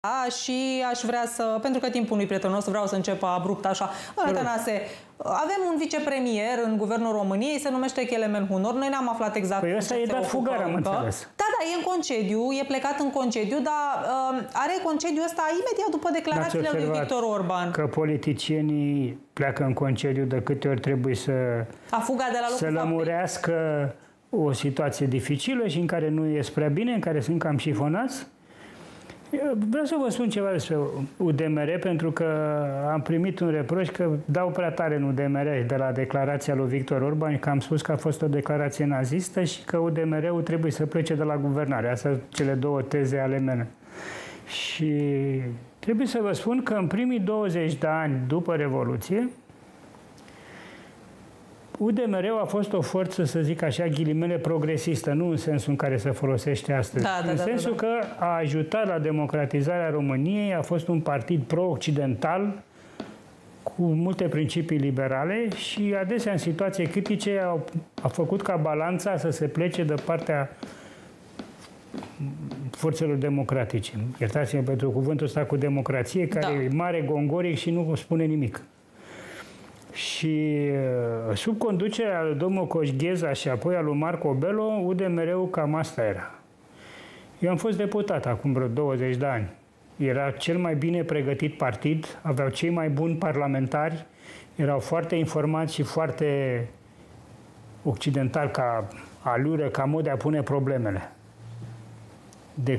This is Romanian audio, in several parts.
și aș vrea să, pentru că timpul nu-i prietenos, vreau să încep abrupt așa. Doamne Tănase, avem un vicepremier în Guvernul României, se numește Kelemen Hunor. Noi n-am aflat exact păi ăsta e dat fugar, am înțeles. Da, e în concediu, e plecat în concediu, dar are concediu ăsta imediat după declarațiile lui Victor Orban. Că politicienii pleacă în concediu de câte ori trebuie să lămurească o situație dificilă și în care nu ies prea bine, în care sunt cam șifonați. Vreau să vă spun ceva despre UDMR, pentru că am primit un reproș că dau prea tare în UDMR de la declarația lui Victor Orban, că am spus că a fost o declarație nazistă și că UDMR-ul trebuie să plece de la guvernare. Astea sunt cele două teze ale mele. Și trebuie să vă spun că în primii 20 de ani după Revoluție, UDMR-ul a fost o forță, să zic așa, ghilimele, progresistă, nu în sensul în care se folosește astăzi. În sensul că a ajutat la democratizarea României, a fost un partid pro-occidental, cu multe principii liberale și adesea în situații critice a făcut ca balanța să se plece de partea forțelor democratice. Iertați-mă pentru cuvântul ăsta cu democrație, care e mare, gongoric și nu spune nimic. Și sub conducerea lui domnul Coșgheza și apoi a lui Marco Bello, UDMR-ul cam asta era. Eu am fost deputat acum vreo 20 de ani. Era cel mai bine pregătit partid, aveau cei mai buni parlamentari, erau foarte informați și foarte occidentali ca alură, ca mod de a pune problemele. De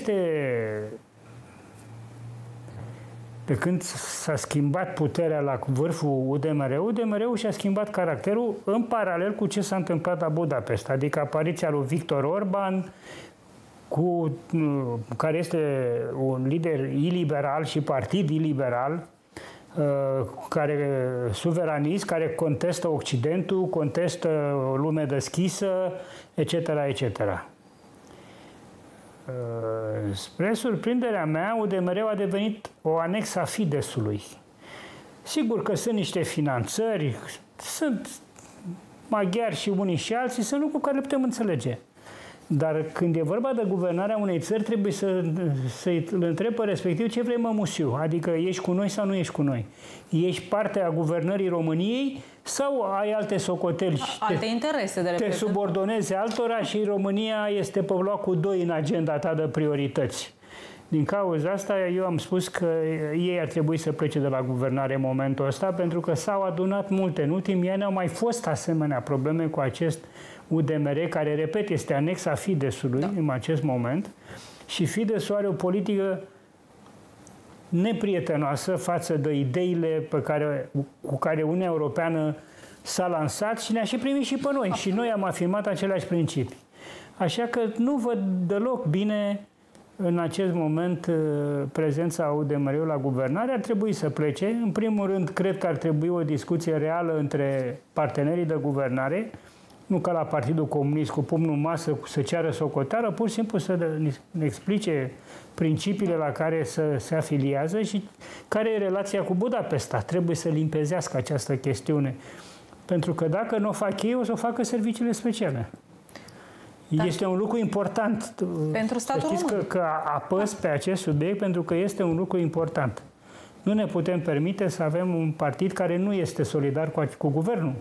când s-a schimbat puterea la vârful UDMR-ul, UDMR-ul și-a schimbat caracterul în paralel cu ce s-a întâmplat la Budapesta, adică apariția lui Victor Orban, care este un lider iliberal și partid iliberal, suveranist, care contestă Occidentul, contestă o lume deschisă, etc., etc. Spre surprinderea mea, UDMR-ul a devenit o anexă a Fideszului. Sigur că sunt niște finanțări, sunt maghiari și unii și alții, sunt lucruri care le putem înțelege. Dar când e vorba de guvernarea unei țări, trebuie să-i întreb pe respectiv ce vrei, mă, musiu. Adică ești cu noi sau nu ești cu noi? Ești parte a guvernării României sau ai alte socoteli? Alte interese de reprezentant. Te subordonezi altora și România este pe locul 2 în agenda ta de priorități. Din cauza asta, eu am spus că ei ar trebui să plece de la guvernare în momentul ăsta, pentru că s-au adunat multe. În ultimii ani au mai fost asemenea probleme cu acest UDMR, care, repet, este anexa Fideszului în acest moment. Și Fideszul are o politică neprietenoasă față de ideile cu care Uniunea Europeană s-a lansat și ne-a și primit și pe noi. Și noi am afirmat aceleași principii. Așa că nu văd deloc bine în acest moment prezența UDMR-ului la guvernare. Ar trebui să plece. În primul rând, cred că ar trebui o discuție reală între partenerii de guvernare, nu ca la Partidul Comunist cu pumnul în masă să ceară socoteală, pur și simplu să ne explice principiile la care se afiliază și care e relația cu Budapesta. Trebuie să limpezească această chestiune. Pentru că dacă nu o fac ei, o să o facă serviciile speciale. Este un lucru important. Pentru statul român. Știți că apăs pe acest subiect pentru că este un lucru important. Nu ne putem permite să avem un partid care nu este solidar cu guvernul.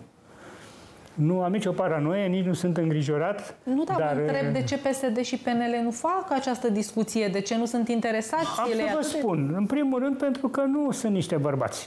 Nu am nicio paranoie, nici nu sunt îngrijorat. Nu, dar mă întreb de ce PSD și PNL nu fac această discuție, de ce nu sunt interesați? Am să vă spun. În primul rând pentru că nu sunt niște bărbați.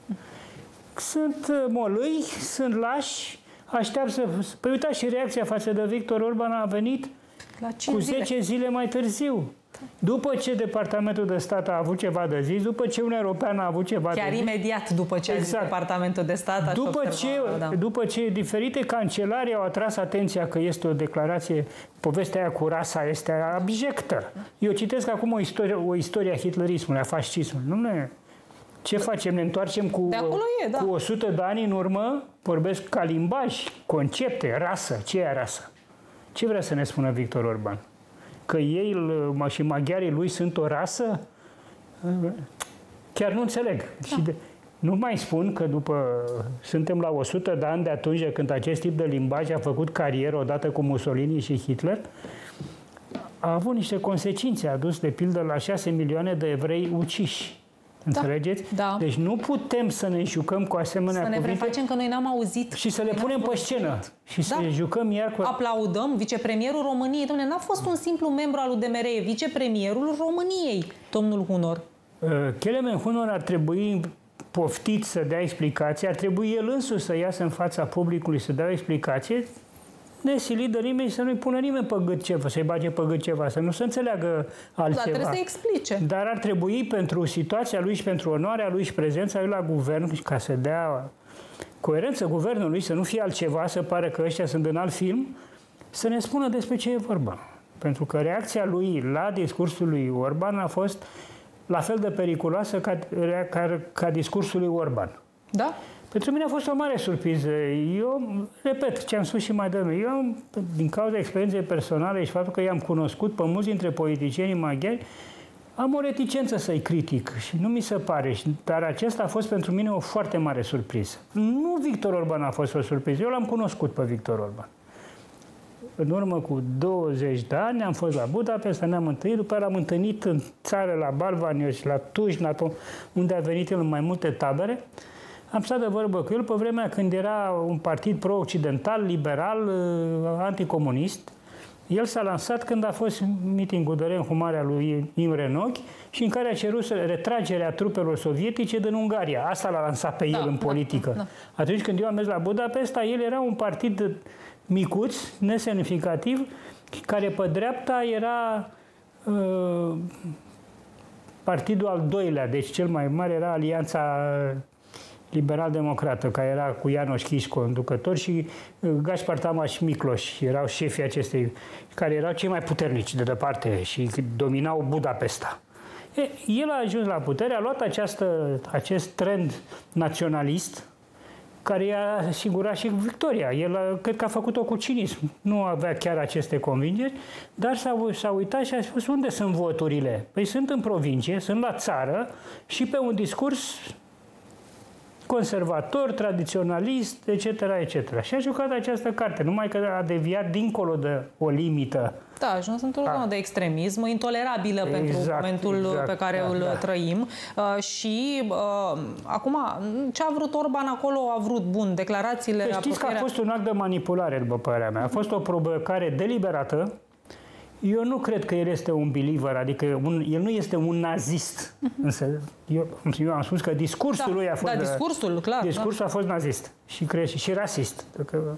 Sunt molâi, sunt lași, așteaptă să... Păi uitați și reacția față de Victor Orban a venit cu 10 zile mai târziu. După ce Departamentul de Stat a avut ceva de zis, după ce Uniunea Europeană a avut ceva de zis... Chiar imediat după ce a zis Departamentul de Stat... După ce diferite cancelarii au atras atenția că este o declarație, povestea aia cu rasa este abjectă. Eu citesc acum o istorie a hitlerismului, a fascismului. Nu ce facem? Ne întoarcem cu 100 de ani în urmă? Vorbesc ca limbaj, concepte, rasă. Ce e rasă? Ce vrea să ne spună Victor Orban? Că ei și maghiarii lui sunt o rasă? Chiar nu înțeleg. Și nu mai spun că suntem la 100 de ani de atunci când acest tip de limbaj a făcut carieră odată cu Mussolini și Hitler. a avut niște consecințe, a dus de pildă la 6 milioane de evrei uciși. Înțelegeți? Da. Deci nu putem să ne jucăm cu asemenea cuvinte. Să ne prefacem că noi n-am auzit. Și să le punem pe scenă. Și să ne jucăm iar cu... Aplaudăm vicepremierul României. Dom'le, n-a fost un simplu membru al UDMR, e vicepremierul României, domnul Hunor. Kelemen Hunor ar trebui poftit să dea explicații, ar trebui el însuși să iasă în fața publicului să dea o explicație, nesilit de nimeni, să nu-i pună nimeni pe gât ceva, să-i bage pe gât ceva, să nu se înțeleagă altceva. Dar trebuie să explice. Dar ar trebui pentru situația lui și pentru onoarea lui și prezența lui la guvern, ca să dea coerență guvernului, să nu fie altceva, să pare că ăștia sunt în alt film, să ne spună despre ce e vorba. Pentru că reacția lui la discursul lui Orban a fost la fel de periculoasă ca discursul lui Orban. Da? Pentru mine a fost o mare surpriză. Eu, repet ce am spus și mai devreme, eu, din cauza experienței personale și faptul că i-am cunoscut pe mulți dintre politicienii maghiari, am o reticență să-i critic și nu mi se pare. Dar acesta a fost pentru mine o foarte mare surpriză. Nu Victor Orban a fost o surpriză, eu l-am cunoscut pe Victor Orban. În urmă cu 20 de ani am fost la Budapesta, ne-am întâlnit, după aceea l-am întâlnit în țară, la Balvanios, la Tujna, unde a venit el în mai multe tabere. Am stat de vorbă cu el pe vremea când era un partid pro-occidental, liberal, anticomunist. El s-a lansat când a fost mitingul de reînhumare a lui Imre Nagy și în care a cerut retragerea trupelor sovietice din Ungaria. Asta l-a lansat pe el în politică. Da. Atunci când eu am mers la Budapesta, el era un partid micuț, nesemnificativ, care pe dreapta era partidul al doilea, deci cel mai mare era Alianța Liberal-Democrată, care era cu János Kiss conducător și Gaspar Tamas Miklos, erau șefii acestei, care erau cei mai puternici de departe și dominau Budapesta. El a ajuns la putere, a luat acest trend naționalist, care i-a asigurat și victoria. El cred că a făcut-o cu cinism. Nu avea chiar aceste convingeri, dar s-a uitat și a spus unde sunt voturile. Păi sunt în provincie, sunt la țară și pe un discurs conservator, tradiționalist, etc., etc. Și a jucat această carte, numai că a deviat dincolo de o limită. Da, a ajuns într-o zonă de extremism intolerabilă pentru momentul pe care îl trăim. Și acum, ce a vrut Orban acolo a vrut, bun, declarațiile... Știți că a fost un act de manipulare, după părerea mea. A fost o provocare deliberată. Eu nu cred că el este un believer, adică el nu este un nazist. Însă eu am spus că discursul lui a fost... Da, discursul, clar. Discursul a fost nazist și rasist.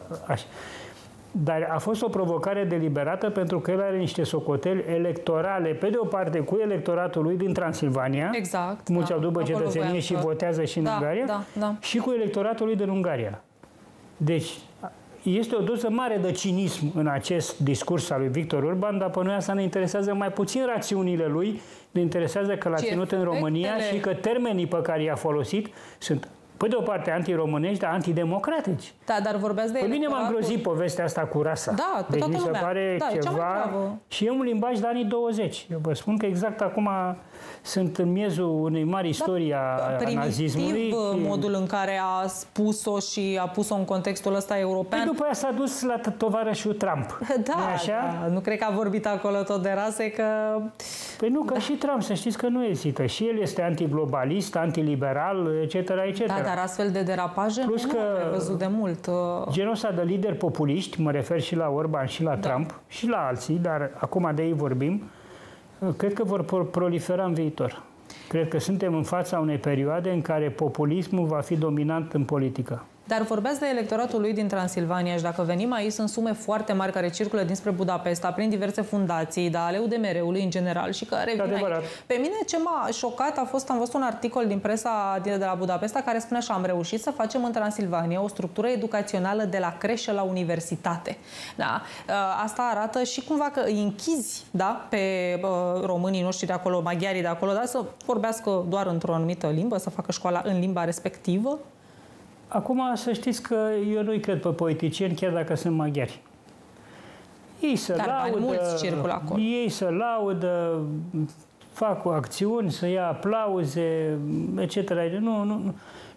Dar a fost o provocare deliberată pentru că el are niște socoteli electorale, pe de o parte cu electoratul lui din Transilvania, exact, mulți au după cetățenie și votează și în Ungaria, și cu electoratul lui din Ungaria. Deci este o doză mare de cinism în acest discurs al lui Victor Orban, dar pe noi asta ne interesează mai puțin rațiunile lui, ne interesează că l-a ținut în România și că termenii pe care i-a folosit sunt, pe de o parte, antiromânești, dar antidemocratici. Da, dar vorbeați de... Pe mine m-a îngrozit povestea asta cu rasa. Da, pe deci toată mi se lumea. pare ceva... Și e un limbaj de anii 20. Eu vă spun că exact acum sunt în miezul unei mari istorii a nazismului. Modul în care a spus-o și a pus-o în contextul ăsta european. Și după aia s-a dus la tovarășul Trump. Da, nu cred că a vorbit acolo tot de rase, că... Păi nu, că și Trump, să știți că nu ezită. Și el este antiglobalist, antiliberal, etc., etc. Da, dar astfel de derapaje plus nu am văzut de mult. Genul ăsta de lideri populiști, mă refer și la Orban și la Trump și la alții, dar acum de ei vorbim, cred că vor prolifera în viitor. Cred că suntem în fața unei perioade în care populismul va fi dominant în politică. Dar vorbeați de electoratul lui din Transilvania și dacă venim aici, sunt sume foarte mari care circulă dinspre Budapesta prin diverse fundații, dar ale UDMR-ului în general și care revin aici. Pe mine ce m-a șocat am văzut un articol din presa de la Budapesta care spune așa: am reușit să facem în Transilvania o structură educațională de la creșă la universitate. Da? Asta arată și cumva că îi închizi, da, pe românii noștri de acolo, maghiarii de acolo, da, să vorbească doar într-o anumită limbă, să facă școala în limba respectivă. Acum să știți că eu nu-i cred pe politicieni, chiar dacă sunt maghiari. Ei se laudă, ei se laudă, fac acțiuni, să ia aplauze, etc.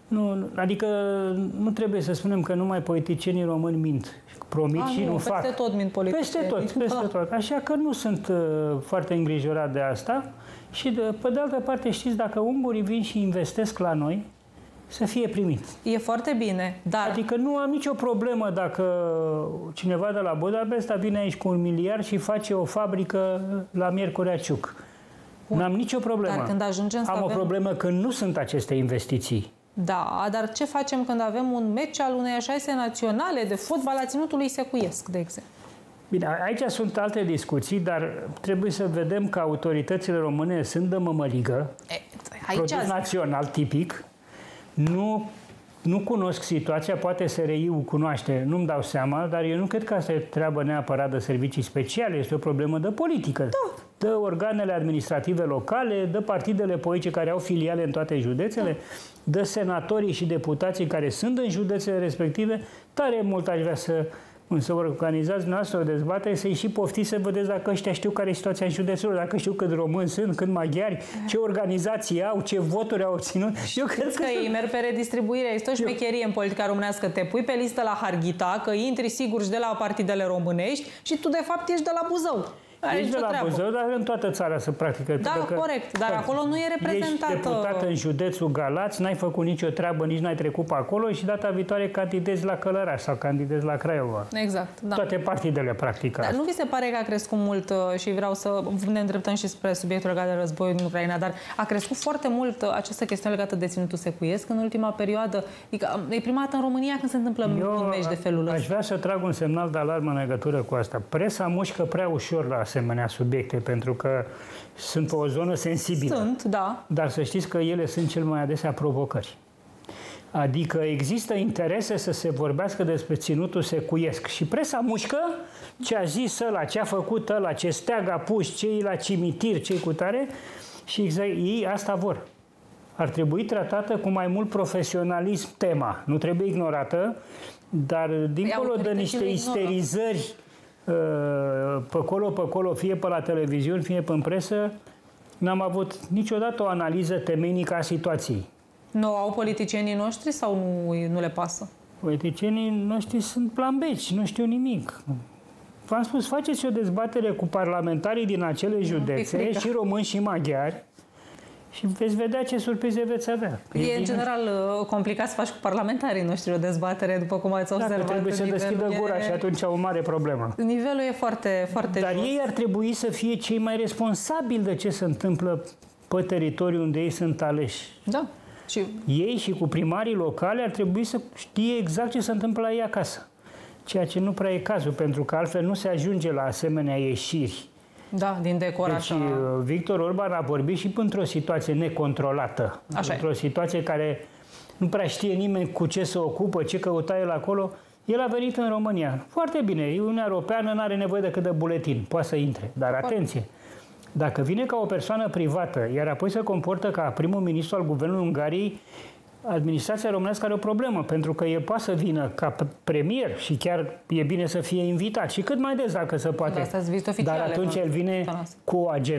Adică nu trebuie să spunem că numai politicienii români mint. Promit și nu fac. Peste tot mint politicienii. Peste tot. Așa că nu sunt foarte îngrijorat de asta. Și pe de altă parte, știți, dacă ungurii vin și investesc la noi, să fie primit. E foarte bine, dar... Adică nu am nicio problemă dacă cineva de la Budapesta vine aici cu 1 miliard și face o fabrică la Miercurea Ciuc. N-am nicio problemă. Dar când ajungem să am o problemă când nu sunt aceste investiții. Da, dar ce facem când avem un meci al unei așa naționale de fotbal a ținutului Secuiesc, de exemplu? Bine, aici sunt alte discuții, dar trebuie să vedem că autoritățile române sunt de mămăligă, produs național tipic. Nu cunosc situația, poate SRI-ul cunoaște, nu-mi dau seama, dar eu nu cred că asta e treabă neapărat de servicii speciale, este o problemă de politică. Da. De organele administrative locale, de partidele politice care au filiale în toate județele, de senatorii și deputații care sunt în județele respective. Tare mult aș vrea să organizați dumneavoastră o dezbatere, să-i și poftiți să vedeți dacă ăștia știu care e situația în județul, dacă știu cât români sunt, cât maghiari, ce organizații au, ce voturi au obținut. Eu cred că ei merg pe redistribuire. Este o șmecherie în politica românească. Te pui pe listă la Harghita, că intri sigur și de la partidele românești și tu de fapt ești de la Buzău. Ești de la Buzău, dar în toată țara se practică. Da, corect, dar acolo nu e reprezentată. Ești deputat în județul Galați, n-ai făcut nicio treabă, nici n-ai trecut pe acolo și data viitoare candidezi la Călăraș sau candidezi la Craiova. Exact, da. Toate partidele practică. Dar nu vi se pare că a crescut mult și vreau să ne îndreptăm și spre subiectul legat de războiul din Ucraina, dar a crescut foarte mult această chestiune legată de ținutul secuiesc în ultima perioadă? Adică e prima dată în România când se întâmplă un meci de felul ăsta. Aș vrea să trag un semnal de alarmă în legătură cu asta. Presa mușcă prea ușor la asemenea subiecte, pentru că sunt pe o zonă sensibilă. Sunt, da. Dar să știți că ele sunt cel mai adesea provocări. Adică există interese să se vorbească despre ținutul secuiesc. Și presa mușcă ce a zis ăla, ce a făcut ăla, ce steag a pus, cei la cimitir, cei cu tare. Și exact, ei asta vor. Ar trebui tratată cu mai mult profesionalism tema. Nu trebuie ignorată, dar dincolo de niște isterizări pe acolo, fie pe la televiziuni, fie pe presă, n-am avut niciodată o analiză temeinică a situației. Nu au politicienii noștri sau nu le pasă? Politicienii noștri sunt plambeci, nu știu nimic. V-am spus, faceți o dezbatere cu parlamentarii din acele județe, și români și maghiari, și veți vedea ce surprize veți avea. E în general complicat să faci cu parlamentarii noștri o dezbatere, după cum ați observat. Dacă trebuie să deschidă gura și atunci au o mare problemă. Nivelul e foarte, foarte Dar jos. ei ar trebui să fie cei mai responsabili de ce se întâmplă pe teritoriul unde ei sunt aleși. Da. Și ei și cu primarii locale ar trebui să știe exact ce se întâmplă la ei acasă. Ceea ce nu prea e cazul, pentru că altfel nu se ajunge la asemenea ieșiri. Da, din decor deci, așa. Victor Orban a vorbit și într-o situație necontrolată. Într-o situație care nu prea știe nimeni cu ce se ocupă, ce căuta el acolo. El a venit în România. Foarte bine, Uniunea Europeană nu are nevoie decât de buletin. Poate să intre. Dar atenție! Dacă vine ca o persoană privată, iar apoi se comportă ca primul ministru al guvernului Ungariei, administrația românească are o problemă, pentru că el poate să vină ca premier și chiar e bine să fie invitat și cât mai des dacă se poate. Dar atunci el vine cu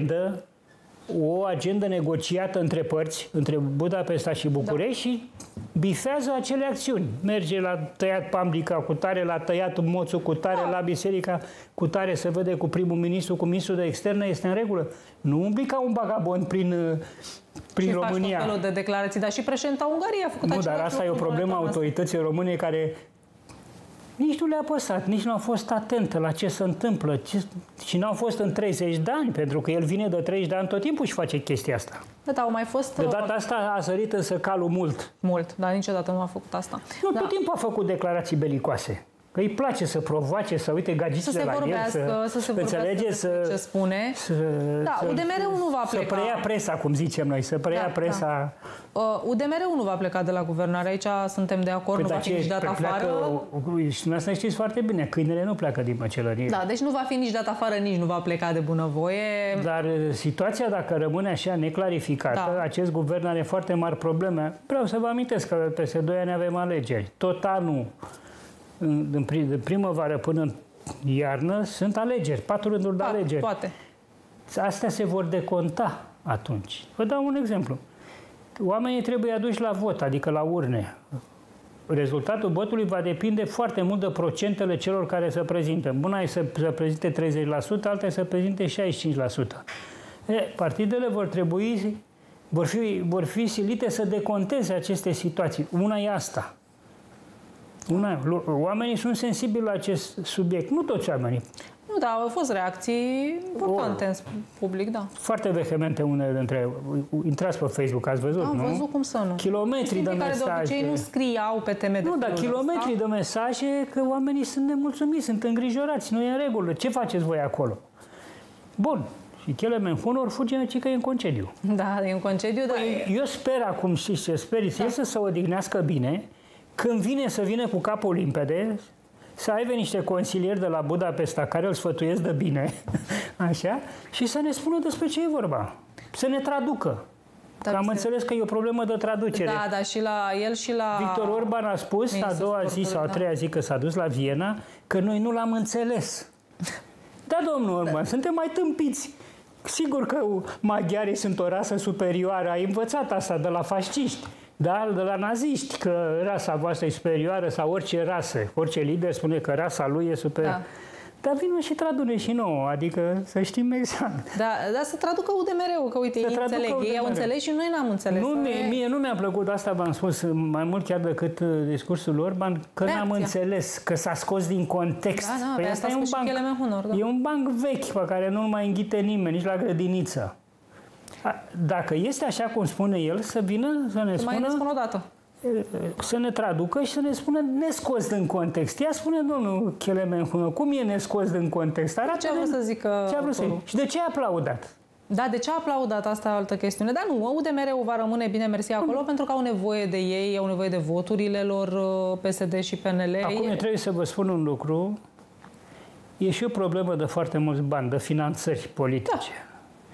o agendă negociată între părți, între Budapesta și București și bifează acele acțiuni. Merge la tăiat pamblica cu tare, la tăiat moțul cu tare, la biserica cu tare, se vede cu primul ministru, cu ministrul de externe, este în regulă. Nu umbli ca un vagabond prin România. Și faci tot felul de declarații, dar și președinta Ungariei a făcut același lucru. Dar asta e o problemă a autorității române care nici nu le-a păsat, nici nu a fost atentă la ce se întâmplă și n-au fost în 30 de ani, pentru că el vine de 30 de ani, tot timpul și face chestia asta. Da, au mai fost... De data asta a sărit însă calul mult. Mult, dar niciodată nu a făcut asta. Nu, tot timpul a făcut declarații belicoase. Că îi place să provoace, să uite gagițile la el, să se vorbească ce spune. UDMR-ul nu va pleca. Să preia presa, cum zicem noi, să preia presa. UDMR-ul nu va pleca de la guvernare, aici suntem de acord, nu va fi nici dat afară. Și dumneavoastră știți foarte bine, câinele nu pleacă din măcelărie. Da, deci nu va fi nici dat afară, nici nu va pleca de bunăvoie. Dar situația, dacă rămâne așa neclarificată, acest guvern are foarte mari probleme. Vreau să vă amintesc că peste 2 ani avem alegeri. Tot anul, de primăvară până în iarnă, sunt alegeri, 4 rânduri de alegeri. Toate. Astea se vor deconta atunci. Vă dau un exemplu. Oamenii trebuie aduși la vot, adică la urne. Rezultatul votului va depinde foarte mult de procentele celor care se prezintă. Una e să prezinte 30%, alta e să prezinte 65%. Partidele vor fi silite să deconteze aceste situații. Una e asta. Oamenii sunt sensibili la acest subiect. Nu toți oamenii. Nu, da, au fost reacții importante în public, da. Foarte vehemente unele dintre... Intrați pe Facebook, ați văzut, nu? Nu? Am văzut, cum să nu. Kilometri de mesaje. Care de obicei nu scriau pe teme de Nu, dar kilometri de mesaje că oamenii sunt nemulțumiți, sunt îngrijorați, nu e în regulă. Ce faceți voi acolo? Bun. Și Kelemen Hunor fuge că e în concediu. Da, e în concediu, dar... Eu sper acum, știți ce sper? Să să se odihnească bine, când vine să vină cu capul limpede, să aibă niște consilieri de la Budapesta care îl sfătuiesc de bine, așa, și să ne spună despre ce e vorba. Să ne traducă. Că am înțeles că e o problemă de traducere. Da, da, și la el și la... Victor Orban a spus a doua zi sau a treia zi că s-a dus la Viena că noi nu l-am înțeles. Da, domnul Orban, suntem mai tâmpiți. Sigur că maghiarii sunt o rasă superioară, ai învățat asta de la fasciști, da? De la naziști, că rasa voastră e superioară sau orice rasă, orice lider spune că rasa lui e superioară. Da. Dar vină și tradune și nouă, adică să știm exact. Da, dar să traducă UDMR-ul, că uite, ei înțeleg, ei au înțeles și noi n-am înțeles. Mie nu mi-a plăcut, asta v-am spus mai mult chiar decât discursul Orban, că n-am înțeles, că s-a scos din context. Da, da, păi asta e un banc, Hunor, da. E un banc vechi pe care nu-l mai înghite nimeni, nici la grădiniță. Dacă este așa cum spune el, să vină să ne spună... Mai ne spun o dată. Să ne traducă și să ne spună nescos din context. Ia spune, domnul Kelemen Hunor, cum e nescos din context? Ce a vrut să zică? Ce a vrut să zic? Și de ce a aplaudat? Da, de ce a aplaudat? Asta e altă chestiune. Dar nu, UDMR-ul va rămâne, bine mersi, acolo pentru că au nevoie de ei, au nevoie de voturile lor PSD și PNL. Acum trebuie să vă spun un lucru. E și o problemă de foarte mulți bani, de finanțări politice. Da.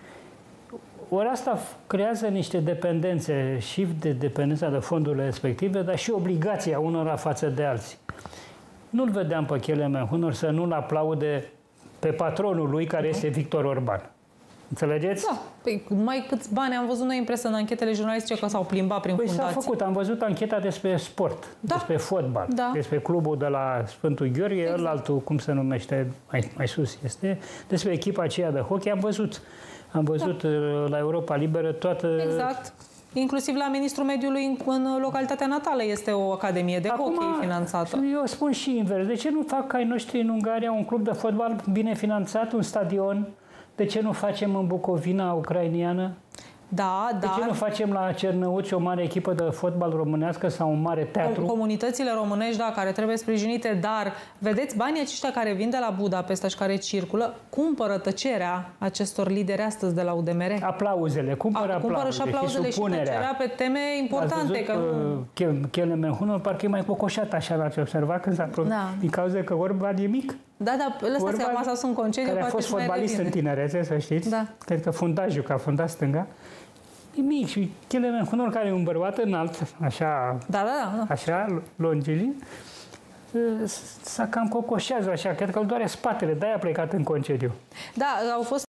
Ori asta creează niște dependențe și de dependența de fondurile respective, dar și obligația unora față de alții. Nu-l vedeam pe Kelemen Hunor să nu-l aplaude pe patronul lui, care este Victor Orban. Înțelegeți? Da. Păi, mai câți bani am văzut noi în presă, în anchetele jurnalistice, că s-au plimbat prin fundații? S-a făcut. Am văzut ancheta despre sport, despre fotbal, despre clubul de la Sfântul Gheorghe, altul, cum se numește, mai sus este, despre echipa aceea de hockey. Am văzut la Europa Liberă toată... Exact. Inclusiv la Ministrul Mediului în localitatea natală este o academie de hockey finanțată. Eu spun și invers. De ce nu fac ca ai noștri în Ungaria un club de fotbal bine finanțat, un stadion? De ce nu facem în Bucovina ucrainiană? Da, da. De ce nu facem la Cernăuți o mare echipă de fotbal românească sau un mare teatru? Comunitățile românești, da, care trebuie sprijinite, dar vedeți, banii aceștia care vin de la Budapesta și care circulă, cumpără tăcerea acestor lideri astăzi de la UDMR. Aplauzele, cumpără și aplauzele și tăcerea pe teme importante. Kelemen Hunor parcă e mai cocoșat, așa l-ați observat când s-a din cauza că Orban e mic. Da, da, lăsați că acum sunt concediu. Care a fost fotbalist în tinerețe, să știți. Da. Cred că fundajul, că a fundat stânga. E mic și Kelemen Hunor, care e un bărbat înalt, așa, așa, longilin, s-a cam cocoșează așa, cred că îl doare spatele, de-aia a plecat în concediu. Da, au fost